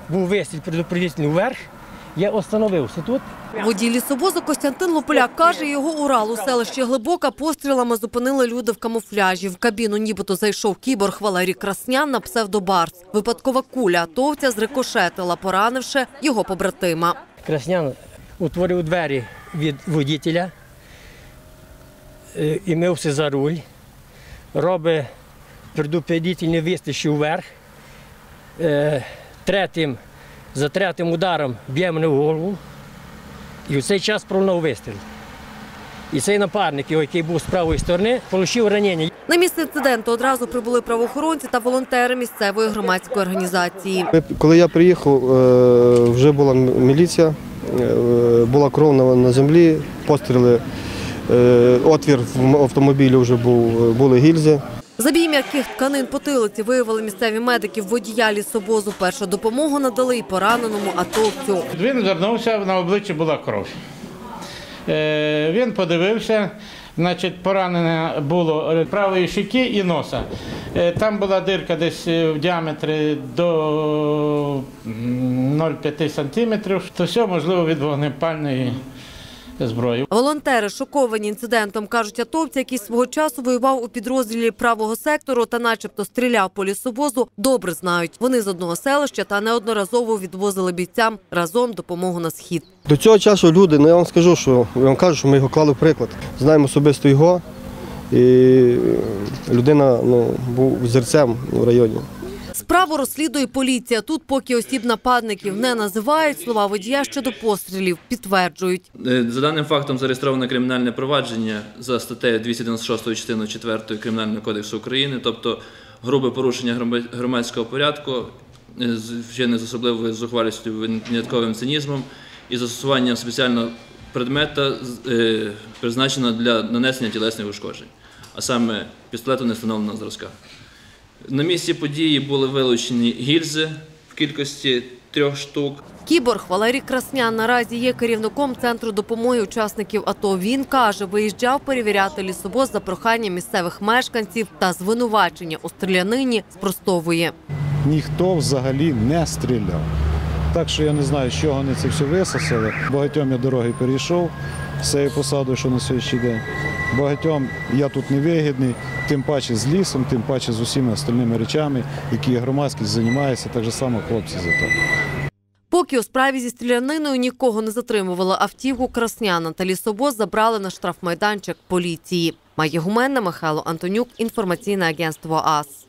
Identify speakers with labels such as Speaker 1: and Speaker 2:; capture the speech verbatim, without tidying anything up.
Speaker 1: був вистріл предупредительний вверх, я остановився тут.
Speaker 2: Водій лісовозу Костянтин Лополяк каже, його Урал у селищі Глибока пострілами зупинили люди в камуфляжі. В кабіну нібито зайшов кіборг Валерій Краснян на псевдо-Барс. Випадкова куля атовця зрикошетила, поранивши його побратима.
Speaker 1: Краснян утворив двері від водителя і мився за руль, робить предупредительний вистріл вверх, третім, за третім ударом б'є мене в голову, і в цей час пролунав вистріл. І цей напарник, який був з правої сторони, отримав ранення.
Speaker 2: На місце інциденту одразу прибули правоохоронці та волонтери місцевої громадської організації.
Speaker 3: Коли я приїхав, вже була міліція, була кров на землі, постріли, отвір в автомобілі вже був, були гільзи.
Speaker 2: Забій м'яких тканин потилиці виявили місцеві медики. Водія лісовозу першу допомогу надали й пораненому атовцю.
Speaker 4: Він звернувся, на обличчі була кров. Він подивився, значить, поранення було правої щоки і носа. Там була дирка десь в діаметрі до нуль цілих п'ять десятих сантиметрів. То все, можливо, від вогнепальної зброї.
Speaker 2: Волонтери шоковані інцидентом, кажуть, атовця, який свого часу воював у підрозділі правого сектору та начебто стріляв по лісовозу, добре знають. Вони з одного селища та неодноразово відвозили бійцям разом допомогу на схід.
Speaker 3: До цього часу люди, ну я вам скажу, що я вам кажу, що ми його клали в приклад. Знаємо особисто його, і людина, ну, був зірцем в районі.
Speaker 2: Справу розслідує поліція. Тут поки осіб нападників не називають, слова водія щодо пострілів підтверджують.
Speaker 5: За даним фактом зареєстровано кримінальне провадження за статтею двісті дев'яносто шість частиною четвертою Кримінального кодексу України, тобто грубе порушення громадського порядку, вчинене з особливою зухвалістю, винятковим цинізмом і застосуванням спеціального предмета, призначеного для нанесення тілесних ушкоджень, а саме пістолету невстановленого зразка. На місці події були вилучені гільзи в кількості трьох штук.
Speaker 2: Кіборг Валерій Краснян наразі є керівником Центру допомоги учасників АТО. Він каже, виїжджав перевіряти лісовоз за проханням місцевих мешканців та звинувачення у стрілянині спростовує.
Speaker 6: Ніхто взагалі не стріляв. Так що я не знаю, з чого вони це все висосали. Багатьом я дороги перейшов з цією посадою, що на сьогоднішній день. Багатьом я тут невигідний, тим паче з лісом, тим паче з усіма остальними речами, які громадськість займається, так же само хлопці за то.
Speaker 2: Поки у справі зі стріляниною нікого не затримували, автівку Красняна та лісовоз забрали на штрафмайданчик поліції. Майя Гуменна, Михайло Антонюк, інформаційне агентство АС.